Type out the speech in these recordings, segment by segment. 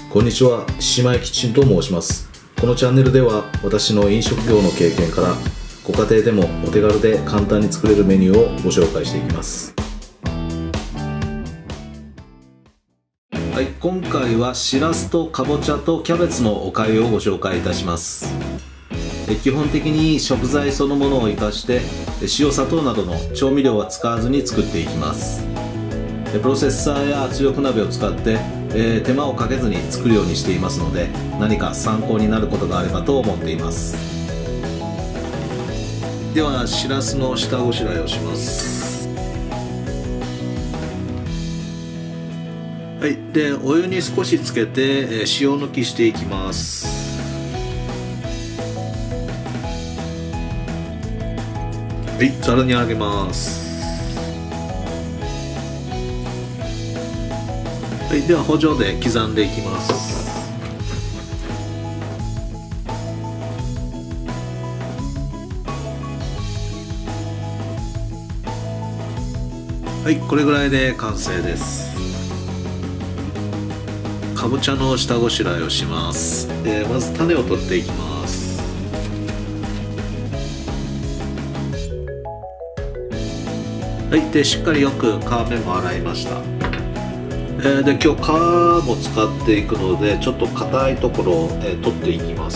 こんにちは、島井キッチンと申します。このチャンネルでは私の飲食業の経験からご家庭でもお手軽で簡単に作れるメニューをご紹介していきます。はい、今回はしらすとかぼちゃとキャベツのおかゆをご紹介いたします。基本的に食材そのものを生かして塩砂糖などの調味料は使わずに作っていきます。プロセッサーや圧力鍋を使って手間をかけずに作るようにしていますので、何か参考になることがあればと思っています。ではしらすの下ごしらえをします。はい、でお湯に少しつけて塩抜きしていきます。はい、ざるにあげます。はい、では包丁で刻んでいきます。はい、これぐらいで完成です。かぼちゃの下ごしらえをします。まず種を取っていきます。はい、でしっかりよく皮目も洗いました。で今日皮も使っていくのでちょっと硬いところを、取っていきます。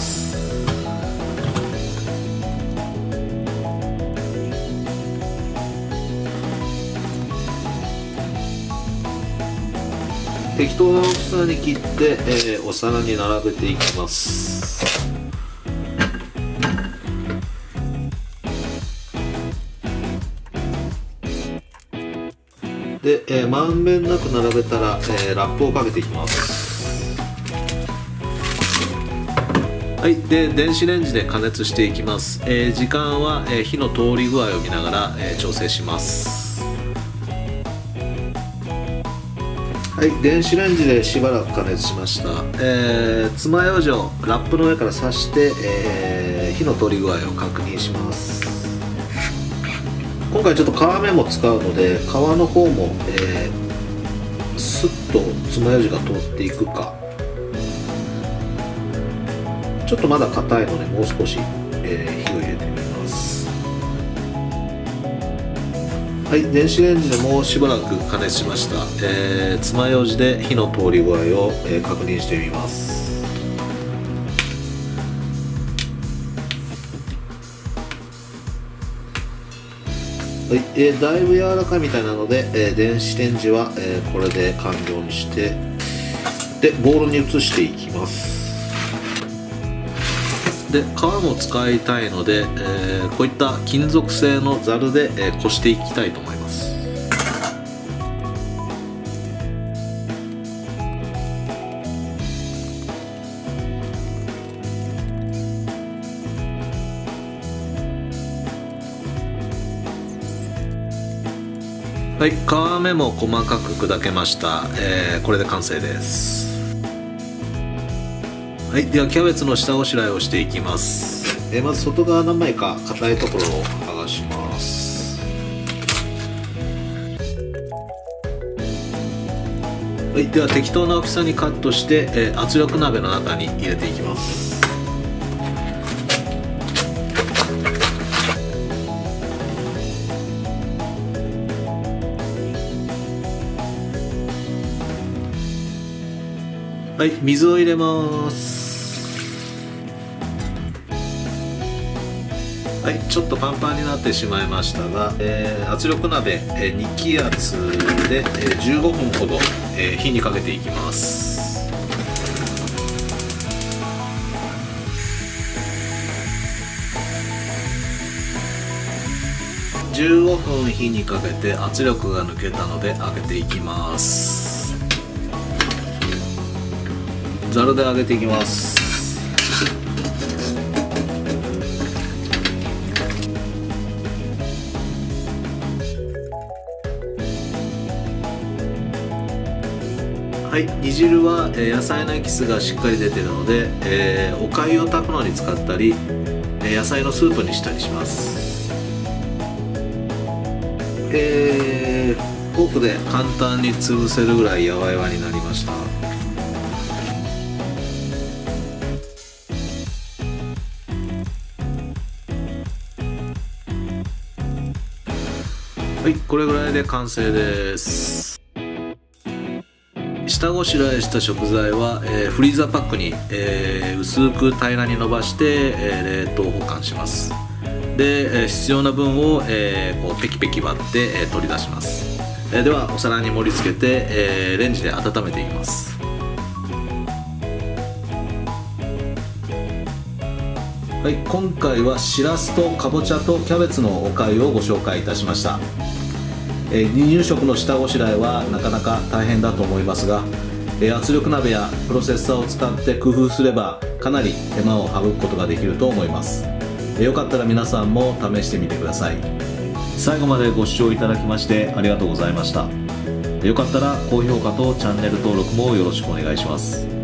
適当な大きさに切って、お皿に並べていきます。で、まんべんなく並べたら、ラップをかけていきます。はい、で電子レンジで加熱していきます。時間は、火の通り具合を見ながら、調整します。はい、電子レンジでしばらく加熱しました。爪楊枝をラップの上から刺して、火の通り具合を確認します。今回ちょっと皮目も使うので皮の方も、スッと爪楊枝が通っていくか、ちょっとまだ硬いのでもう少し、火を入れてみます。はい、電子レンジでもうしばらく加熱しました。爪楊枝で火の通り具合を、確認してみます。はい、だいぶ柔らかいみたいなので、電子レンジは、これで完了にしてでボウルに移していきます。で皮も使いたいので、こういった金属製のざるで、こしていきたいと思います。はい、皮目も細かく砕けました。これで完成です。はい、ではキャベツの下ごしらえをしていきます。まず外側何枚か硬いところを剥がします。はい、では適当な大きさにカットして、圧力鍋の中に入れていきます。はい、水を入れます。はい、ちょっとパンパンになってしまいましたが、圧力鍋、2気圧で、15分ほど、火にかけていきます。15分火にかけて圧力が抜けたので開けていきます。ざるで揚げていきます。はい、煮汁は野菜のエキスがしっかり出ているので、おかゆを炊くのに使ったり野菜のスープにしたりします。フォークで簡単に潰せるぐらいやわやわになりました。 はい、これぐらいで完成です。下ごしらえした食材は、フリーザーパックに、薄く平らに伸ばして、冷凍保管します。で、必要な分を、こうペキペキ割って、取り出します。ではお皿に盛り付けて、レンジで温めていきます。はい、今回はしらすとかぼちゃとキャベツのお粥をご紹介いたしました。離乳食の下ごしらえはなかなか大変だと思いますが、圧力鍋やプロセッサーを使って工夫すればかなり手間を省くことができると思います。よかったら皆さんも試してみてください。最後までご視聴いただきましてありがとうございました。よかったら高評価とチャンネル登録もよろしくお願いします。